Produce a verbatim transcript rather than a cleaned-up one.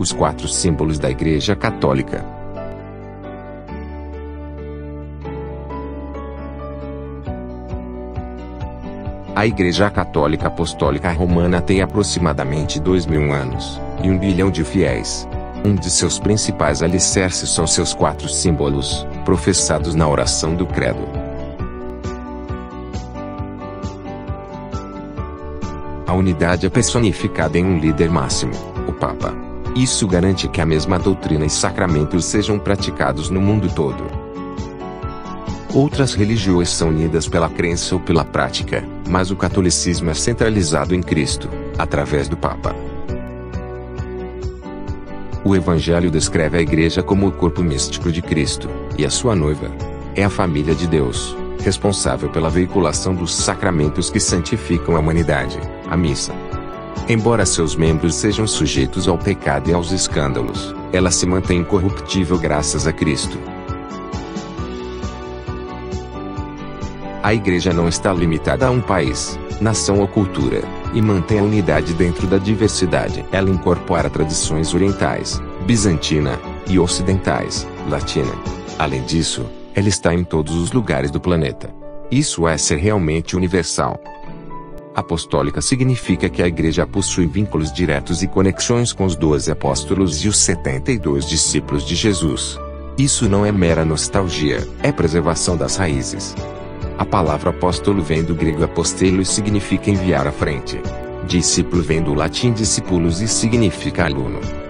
Os quatro símbolos da Igreja Católica. A Igreja Católica Apostólica Romana tem aproximadamente dois mil anos, e um bilhão de fiéis. Um de seus principais alicerces são seus quatro símbolos, professados na oração do Credo. A unidade é personificada em um líder máximo, o Papa. Isso garante que a mesma doutrina e sacramentos sejam praticados no mundo todo. Outras religiões são unidas pela crença ou pela prática, mas o catolicismo é centralizado em Cristo, através do Papa. O Evangelho descreve a Igreja como o corpo místico de Cristo, e a sua noiva é a família de Deus, responsável pela veiculação dos sacramentos que santificam a humanidade, a missa. Embora seus membros sejam sujeitos ao pecado e aos escândalos, ela se mantém incorruptível graças a Cristo. A Igreja não está limitada a um país, nação ou cultura, e mantém a unidade dentro da diversidade. Ela incorpora tradições orientais, bizantina, e ocidentais, latina. Além disso, ela está em todos os lugares do planeta. Isso é ser realmente universal. Apostólica significa que a Igreja possui vínculos diretos e conexões com os doze apóstolos e os setenta e dois discípulos de Jesus. Isso não é mera nostalgia, é preservação das raízes. A palavra apóstolo vem do grego apostelo e significa enviar à frente. Discípulo vem do latim discipulos e significa aluno.